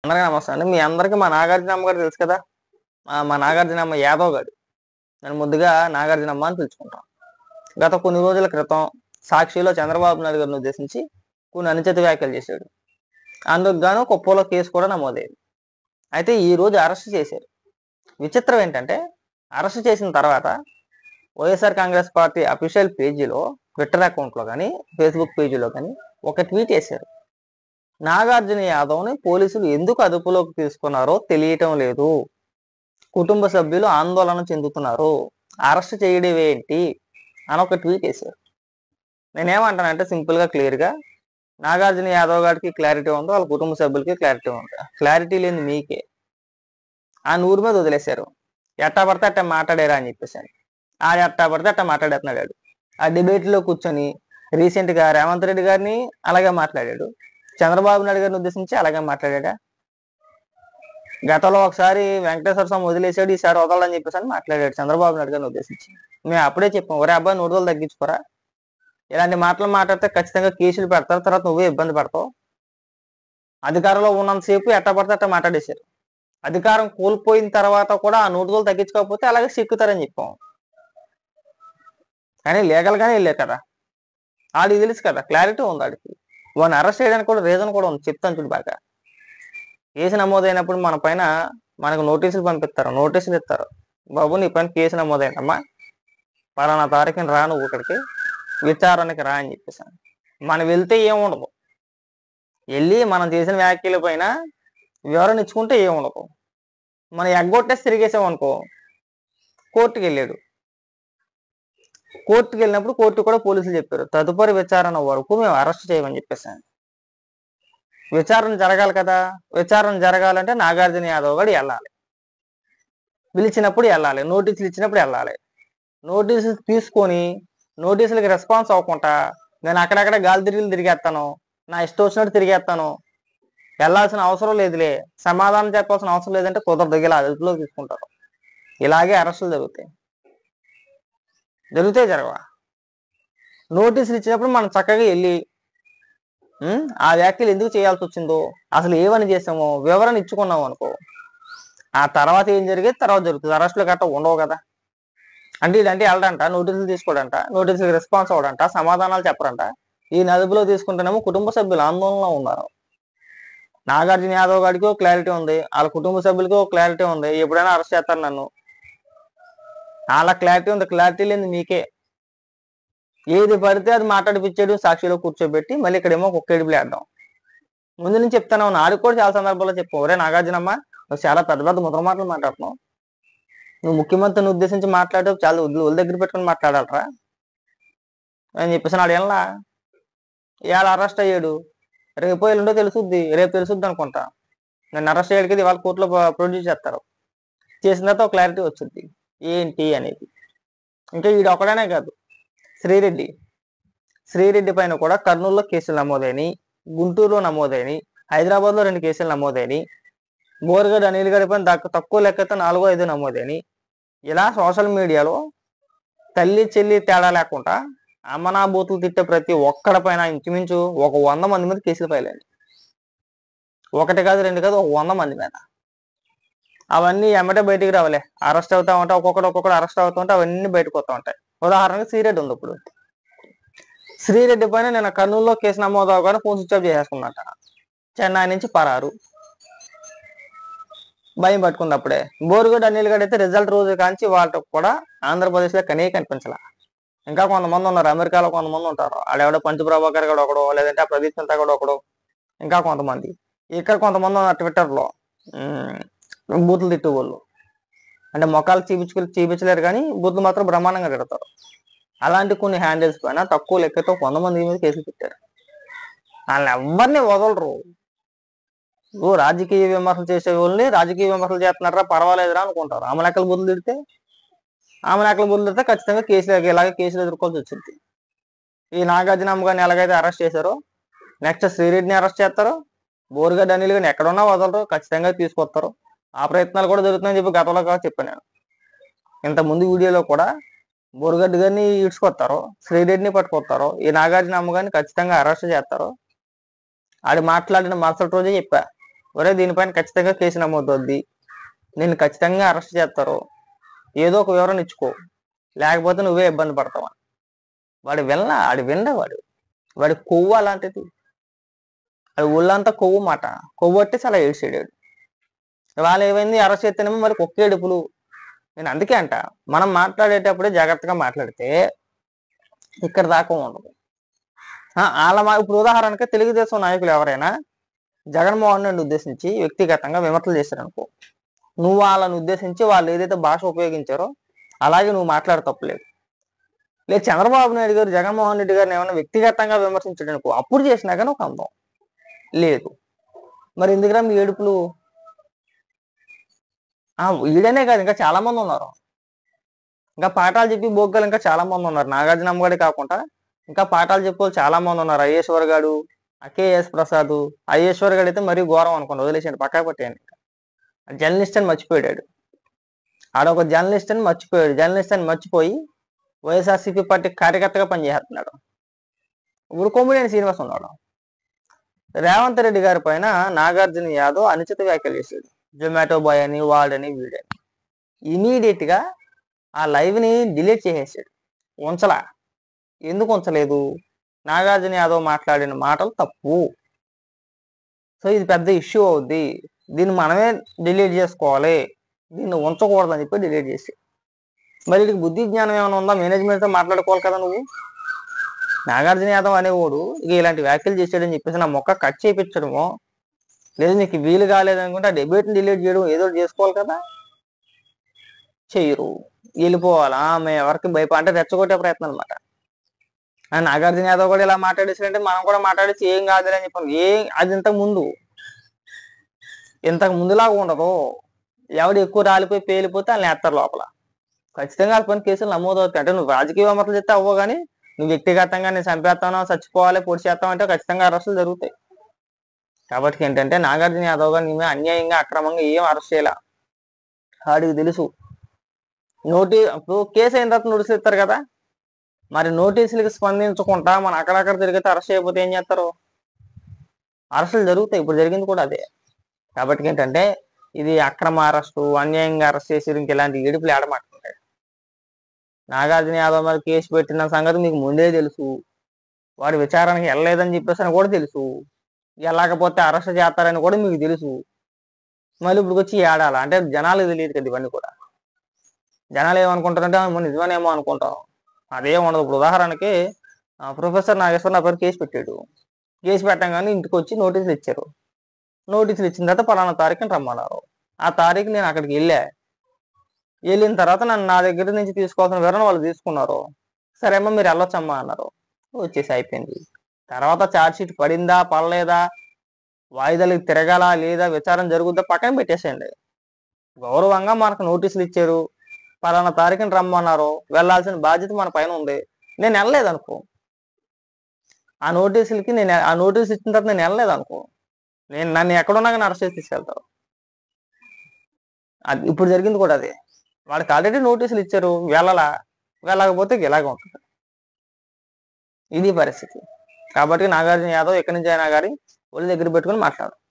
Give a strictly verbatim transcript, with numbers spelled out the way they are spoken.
అందరికీ నమస్తే అండి. మీ అందరికీ మా నాగార్జునమ్మ గారు తెలుసు కదా. ఆ, మా నాగార్జునమ్మ యాదవ్ గారు. నేను ముద్దుగా నాగార్జునమ్మ అని పిలుచుకుంటాను. గత కొన్ని రోజుల క్రితం సాక్షిలో చంద్రబాబు నాయుడు గారిని ఉద్దేశించి కొన్ని అనుచిత వ్యాఖ్యలు చేశాడు. అందుకు గాను కుప్పలో కేసు కూడా నమోదైంది. అయితే ఈ రోజు అరెస్ట్ చేశారు. విచిత్రం ఏంటంటే, అరెస్ట్ చేసిన తర్వాత వైఎస్ఆర్ కాంగ్రెస్ పార్టీ అఫీషియల్ పేజీలో, ట్విట్టర్ అకౌంట్లో కానీ, ఫేస్బుక్ పేజీలో కానీ ఒక ట్వీట్ వేశారు. నాగార్జున యాదవ్ని పోలీసులు ఎందుకు అదుపులోకి తీసుకున్నారో తెలియటం లేదు, కుటుంబ సభ్యులు ఆందోళన చెందుతున్నారు, అరెస్ట్ చేయడం ఏంటి అని ఒక ట్వీట్ వేశారు. నేనేమంటానంటే సింపుల్గా క్లియర్గా, నాగార్జున యాదవ్ గారికి క్లారిటీ ఉందో వాళ్ళ కుటుంబ సభ్యులకి క్లారిటీ ఉందో. క్లారిటీ లేని మీకే ఆ నూరు మీద వదిలేశారు. ఎట్టా పడితే అట్టా మాట్లాడారా అని చెప్పేసి అని ఆ ఎట్టా పడితే అట్టా మాట్లాడేస్తున్నాడు. ఆ డిబేట్లో కూర్చొని రీసెంట్గా రేవంత్ రెడ్డి గారిని అలాగే మాట్లాడాడు, చంద్రబాబు నాయుడు గారిని ఉద్దేశించి అలాగే మాట్లాడా. గతంలో ఒకసారి వెంకటేశ్వర స్వామి వదిలేశాడు, ఈసారి వదలని చెప్పేసి అని మాట్లాడాడు చంద్రబాబు నాయుడు గారిని ఉద్దేశించి. మేము అప్పుడే చెప్పాం, ఒరే అబ్బాయి నూరు రోజులు తగ్గించుకోరా, ఇలాంటి మాటలు మాట్లాడితే ఖచ్చితంగా కేసులు పెడతారు, తర్వాత నువ్వే ఇబ్బంది పడతావు. అధికారంలో ఉన్నంతసేపు ఎట్టా పడితే అట్టా మాట్లాడేశారు. అధికారం కోల్పోయిన తర్వాత కూడా ఆ నూరు రోజులు తగ్గించుకోకపోతే అలాగే సిక్కుతారని చెప్పాం. కానీ లీగల్గానే వెళ్ళే కదా, ఆడికి తెలుసు కదా, క్లారిటీ ఉంది ఆడికి. వాడిని అరెస్ట్ చేయడానికి కూడా రీజన్ కూడా ఉంది, చెప్తాను చూడు బాగా. కేసు నమోదైనప్పుడు మన పైన మనకు నోటీసులు పంపిస్తారు, నోటీసులు ఇస్తారు. బాబు నీ పైన కేసు నమోదైందమ్మా, పలానా తారీఖుని రా నువ్వు ఇక్కడికి విచారణకి రా అని చెప్పేసాను. మనం వెళ్తే ఏముండదు, వెళ్ళి మనం చేసిన వ్యాఖ్యల పైన వివరణ ఇచ్చుకుంటే ఏముండదు. మనం ఎగ్గొట్టేసి తిరిగేసామనుకో, కోర్టుకి వెళ్ళాడు. కోర్టుకి వెళ్ళినప్పుడు కోర్టు కూడా పోలీసులు చెప్పారు, తదుపరి విచారణ వరకు మేము అరెస్ట్ చేయమని చెప్పేసాను. విచారణ జరగాలి కదా, విచారణ జరగాలంటే నాగార్జున యాదవ్ గారు వెళ్ళాలి, పిలిచినప్పుడు వెళ్ళాలి, నోటీసులు ఇచ్చినప్పుడు వెళ్ళాలి. నోటీసులు తీసుకొని నోటీసులకి రెస్పాన్స్ అవ్వకుండా నేను అక్కడక్కడ గాలి తిరిగి తిరిగేస్తాను, నా ఇష్టం వచ్చినట్టు తిరిగేస్తాను, వెళ్ళాల్సిన అవసరం లేదులే, సమాధానం చెప్పాల్సిన అవసరం లేదంటే కుదరదు, ఇలా అదుపులో తీసుకుంటారు. ఇలాగే అరెస్టులు జరుగుతాయి. జరుగుతాయి జరగవా? నోటీసులు ఇచ్చినప్పుడు మనం చక్కగా వెళ్ళి ఆ వ్యాఖ్యలు ఎందుకు చేయాల్సి వచ్చిందో, అసలు ఏమని చేసామో వివరణ ఇచ్చుకున్నాం అనుకో, ఆ తర్వాత ఏం జరిగేది తర్వాత జరుగుతుంది. అరెస్టులు గట్ట ఉండవు కదా. అంటే ఇదంటే వెళ్ళడంట, నోటీసులు తీసుకోవడంట, నోటీసులకు రెస్పాన్స్ అవ్వడంట, సమాధానాలు చెప్పరంట. ఈ అదుపులో తీసుకుంటేనేమో కుటుంబ సభ్యులు ఆందోళనలో ఉన్నారు. నాగార్జున యాదవ్ గారికి ఒక క్లారిటీ ఉంది, వాళ్ళ కుటుంబ సభ్యులకి ఒక క్లారిటీ ఉంది, ఎప్పుడైనా అరెస్ట్ చేస్తారు నన్ను. వాళ్ళ క్లారిటీ ఉంది, క్లారిటీ లేని మీకే. ఏది పడితే అది మాట్లాడిపించాడు, సాక్షిలో కూర్చోబెట్టి మళ్ళీ ఇక్కడేమో కుక్క ఏడుపులు వేద్దాం. ముందు నుంచి చెప్తాను, నాడు కూడా చాలా సందర్భాల్లో చెప్పు, ఒరే నాగార్జునమ్మ నువ్వు చాలా పెద్ద పెద్ద ముద్ర మాటలు మాట్లాడుతున్నావు, నువ్వు ముఖ్యమంత్రిని ఉద్దేశించి మాట్లాడే చాలా ఒళ్ళు దగ్గర పెట్టుకుని మాట్లాడాలరా అని చెప్పేసి నాడు ఎలా ఇవాళ అరెస్ట్ అయ్యాడు, రేపు ఎల్లుండో తెలుసుద్ది, రేపు తెలుసుద్ది అనుకుంటా. నన్ను అరెస్ట్ అయ్యాడికి ఇవాళ కోర్టులో ప్రొడ్యూస్ చేస్తారు, చేసిన తర్వాత ఒక క్లారిటీ వచ్చింది ఏంటి అనేది. ఇంకా వీడు ఒకడనే కాదు, శ్రీరెడ్డి శ్రీరెడ్డి పైన కూడా కర్నూలులో కేసులు నమోదైనవి, గుంటూరులో నమోదైనవి, హైదరాబాద్లో రెండు కేసులు నమోదైనవి, బోరగడ్డ అనిల్ గడి పైన దక్క తక్కువ లెక్కతో నాలుగో ఐదు నమోదైనవి. ఇలా సోషల్ మీడియాలో తల్లి చెల్లి తేడా లేకుండా అమ్మనా బూతులు తిట్టే ప్రతి ఒక్కడి పైన ఇంచుమించు ఒక వంద మంది మీద కేసులు ఫైల్ అయ్యాయి. ఒకటి కాదు రెండు కాదు, ఒక వంద మంది మీద. అవన్నీ ఎమ్మటే బయటికి రావలే, అరెస్ట్ అవుతా ఉంటాయి, ఒక్కొక్కటి ఒక్కొక్కటి అరెస్ట్ అవుతూ ఉంటాయి, అవన్నీ బయటకు వస్తూ ఉంటాయి. ఉదాహరణకి శ్రీరెడ్డి ఉంది. ఇప్పుడు శ్రీరెడ్డి పైన నేను కర్నూలులో కేసు నమోదు అవగానే ఫోన్ స్విచ్ ఆఫ్ చేసేసుకున్నట్ట, చెన్నై నుంచి పరారు, భయం పట్టుకుంది అప్పుడే. బోరుగడ్డ అనిల్ గడ్ అయితే రిజల్ట్ రోజు కాంచి వాళ్ళకి కూడా ఆంధ్రప్రదేశ్లో కనే కనిపించాల. ఇంకా కొంతమంది ఉన్నారు, అమెరికాలో కొంతమంది ఉంటారు, ఆడెవడో పంచప్రభాకర్ గడు ఒకడు, లేదంటే ఆ ప్రదీప్ చింత గడు ఒకడు, ఇంకా కొంతమంది ఇక్కడ కొంతమంది ఉన్నారు ట్విట్టర్లో బూతులు తిట్టు వాళ్ళు. అంటే మొక్కలు చూపించుకు చూపించలేరు కానీ బూతులు మాత్రం బ్రహ్మాండంగా తిడతారు. అలాంటి కొన్ని హ్యాండిల్స్ పైన తక్కువ లెక్కతో వంద మంది మీద కేసులు పెట్టారు. వాళ్ళని ఎవరిని వదలరు. ఓ రాజకీయ విమర్శలు చేసే వాళ్ళని రాజకీయ విమర్శలు చేస్తున్నారా పర్వాలేదురా అనుకుంటారు. ఆమె లెక్కలు బుద్ధులు తిడితే ఆమె లెక్కలు బుద్ధులు తిడితే ఖచ్చితంగా కేసులు ఇలాగే కేసులు ఎదుర్కోవాల్సి వచ్చింది. ఈ నాగార్జునమ్మ గారిని ఎలాగైతే అరెస్ట్ చేశారో నెక్స్ట్ శ్రీరెడ్డిని అరెస్ట్ చేస్తారు, బోరుగడ్డ అనిల్ గారిని ఎక్కడున్నా వదలరు, ఖచ్చితంగా తీసుకొస్తారు. ఆ ప్రయత్నాలు కూడా జరుగుతున్నాయని చెప్పి గతంలో కూడా చెప్పాను నేను. ఇంత ముందు వీడియోలో కూడా బోరుగడ్డ గారిని ఈడ్చుకొస్తారు, శ్రీరెడ్డిని పట్టుకొస్తారు, ఈ నాగార్జునమ్మ గారిని ఖచ్చితంగా అరెస్ట్ చేస్తారు. ఆడి మాట్లాడిన మరుసటి రోజే చెప్పా, ఒరే దీనిపైన ఖచ్చితంగా కేసు నమోదవుద్ది, నేను ఖచ్చితంగా అరెస్ట్ చేస్తారు, ఏదో ఒక వివరణ ఇచ్చుకో, లేకపోతే నువ్వే ఇబ్బంది పడతావా. వాడు వినలా, వాడు వినడా, వాడు వాడి కొవ్వు అలాంటిది, అది ఒళ్ళంతా కొవ్వు మాట, కొవ్వు పట్టేసి అలా ఏడ్చాడు. వాళ్ళు ఏమైంది, అరెస్ట్ చేస్తేనేమో మరి కుక్క ఏడుపులు. నేను అందుకే అంట, మనం మాట్లాడేటప్పుడే జాగ్రత్తగా మాట్లాడితే ఇక్కడ దాకా ఉండదు. వాళ్ళ మా ఇప్పుడు ఉదాహరణకి తెలుగుదేశం నాయకులు ఎవరైనా జగన్మోహన్ రెడ్డిని ఉద్దేశించి వ్యక్తిగతంగా విమర్శలు చేశారనుకో, నువ్వు వాళ్ళని ఉద్దేశించి వాళ్ళు ఏదైతే భాష ఉపయోగించారో అలాగే నువ్వు మాట్లాడ తప్పులేదు. లేదు చంద్రబాబు నాయుడు గారు జగన్మోహన్ రెడ్డి గారిని ఏమైనా వ్యక్తిగతంగా విమర్శించడం అనుకో, అప్పుడు చేసినా కానీ ఒక అందం లేదు. మరి ఎందుకురా మీ ఏడుపులు? ఆ ఈడనే కాదు, ఇంకా చాలా మంది ఉన్నారు, ఇంకా పాఠాలు చెప్పి బోగ్గలు ఇంకా చాలా మంది ఉన్నారు. నాగార్జున అమ్మగాడే కాకుండా ఇంకా పాఠాలు చెప్పే చాలా మంది ఉన్నారు. అయ్యేశ్వర్ గారు, కేఎస్ ప్రసాద్, అయ్యేశ్వర్ గారు అయితే మరీ ఘోరం అనుకోండి, వదిలేసాడు, పక్కా పట్టేయండి. జర్నలిస్ట్ అని మర్చిపోయాడు, ఆడొక జర్నలిస్ట్ అని మర్చిపోయాడు. జర్నలిస్ట్ అని మర్చిపోయి వైఎస్ఆర్సీపీ పార్టీ కార్యకర్తగా పనిచేస్తున్నాడు. ఇప్పుడు కొమ్మినేని శ్రీనివాస్ ఉన్నాడు. రేవంత్ రెడ్డి గారి పైన నాగార్జున యాదవ్ అనుచిత వ్యాఖ్యలు చేశాడు, జొమాటో బాయ్ అని, వాడని, వీడని. ఇమీడియట్ గా ఆ లైవ్ ని డిలీట్ చేసేసాడు, ఉంచలా. ఎందుకు ఉంచలేదు? నాగార్జున యాదవ్ మాట్లాడిన మాటలు తప్పు, సో ఇది పెద్ద ఇష్యూ అవుద్ది, దీన్ని మనమే డిలీట్ చేసుకోవాలి, దీన్ని ఉంచకూడదని చెప్పి డిలీట్ చేసి. మరి వీడికి బుద్ధి జ్ఞానం ఏమైనా ఉందా? మేనేజ్మెంట్తో మాట్లాడుకోవాలి కదా నువ్వు. నాగార్జున యాదవ్ అనేవాడు ఇక ఇలాంటి వ్యాఖ్యలు చేసాడని చెప్పేసి నా మొక్క కట్ చేయించడమో, లేదు నీకు వీలు కాలేదనుకుంటే ఆ డెబేట్ని డిలీట్ చేయడం ఏదో చేసుకోవాలి కదా, చెయ్యరు, వెళ్ళిపోవాలా. మేము ఎవరికి భయపడ అంటే రెచ్చగొట్టే ప్రయత్నం అనమాట. నాగార్జున యాదవ్ కూడా ఇలా మాట్లాడేసారంటే మనం కూడా మాట్లాడేసి ఏం కాదులే అని చెప్పాను. ఏం అది ఇంతకు ముందు ఇంతకు ముందులాగా ఉండదు. ఎవడు ఎక్కువ రాలిపోయి పేలిపోతే వాళ్ళని వేస్తారు లోపల, ఖచ్చితంగా వాళ్ళ పని కేసులు నమోదవుతాయి. అంటే నువ్వు రాజకీయ విమర్శలు చెప్తే అవ్వవు, కానీ నువ్వు వ్యక్తిగతంగా నేను చంపేస్తానో చచ్చిపోవాలి పొడి చేస్తాం అంటే ఖచ్చితంగా అరెస్టులు జరుగుతాయి. కాబట్టి ఏంటంటే నాగార్జున యాదవ్ గారు నీ అన్యాయంగా అక్రమంగా ఏం అరెస్ట్ చేయాల, వాడికి తెలుసు. నోటీ ఇప్పుడు కేసు అయిన తర్వాత నోటీసులు ఇస్తారు కదా, మరి నోటీసులకి స్పందించకుండా మనం అక్కడక్కడ తిరిగితే అరెస్ట్ చేయకపోతే ఏం చేస్తారు? అరెస్టులు జరుగుతాయి. ఇప్పుడు జరిగింది కూడా అదే. కాబట్టి ఏంటంటే ఇది అక్రమ అరెస్టు, అన్యాయంగా అరెస్ట్ చేసి ఇంక ఇలాంటి ఏడుపులు ఏడమాడుతుంటాడు. నాగార్జున యాదవ్ మీద కేసు పెట్టిన సంగతి మీకు ముందే తెలుసు, వాడు విచారణకి వెళ్ళలేదని చెప్పేసి అని కూడా తెలుసు, వెళ్ళకపోతే అరెస్ట్ చేస్తారని కూడా మీకు తెలుసు. మళ్ళీ ఇప్పుడు వచ్చి ఏడాల అంటే జనాలు తెలియదు కదా ఇవన్నీ కూడా. జనాలు ఏమనుకుంటారంటే నిజమేమో అనుకుంటాం, అదే ఉండదు. ఇప్పుడు ఉదాహరణకి ప్రొఫెసర్ నాగేశ్వర్ నా పేరు కేసు పెట్టాడు, కేసు పెట్టంగానే ఇంటికి వచ్చి నోటీసులు ఇచ్చారు. నోటీసులు ఇచ్చిన తర్వాత పలానా తారీఖుని రమ్మన్నారు. ఆ తారీఖు నేను అక్కడికి వెళ్ళా, వెళ్ళిన తర్వాత నన్ను నా దగ్గర నుంచి తీసుకోవాల్సిన వివరణ వాళ్ళు తీసుకున్నారు. సరేమ్మా మీరు వెళ్ళొచ్చమ్మా అన్నారు, వచ్చేసి అయిపోయింది. తర్వాత ఛార్జ్ షీట్ పడిందా పడలేదా, వాయిదాలకు తిరగాల లేదా, విచారణ జరుగుద్దా పక్కన పెట్టేసేయండి. గౌరవంగా మనకు నోటీసులు ఇచ్చారు, పలానా తారీఖుని రమ్మన్నారు, వెళ్లాల్సిన బాధ్యత మన పైన ఉంది. నేను వెళ్ళలేదు అనుకో, ఆ నోటీసులకి నేను ఆ నోటీసు ఇచ్చిన తర్వాత నేను వెళ్ళలేదు అనుకో, నేను నన్ను ఎక్కడున్నా కానీ అరెస్ట్ చేసి తీసుకెళ్తారు. అది ఇప్పుడు జరిగింది కూడా అదే. వాళ్ళకి ఆల్రెడీ నోటీసులు ఇచ్చారు, వెళ్ళలా, వెళ్ళకపోతే ఇలాగే ఉంటుంది. ఇది పరిస్థితి. కాబట్టి నాగార్జున యాదవ్ ఎక్కడి నుంచి అయినా కానీ ఒళ్ళు దగ్గర పెట్టుకుని మాట్లాడు.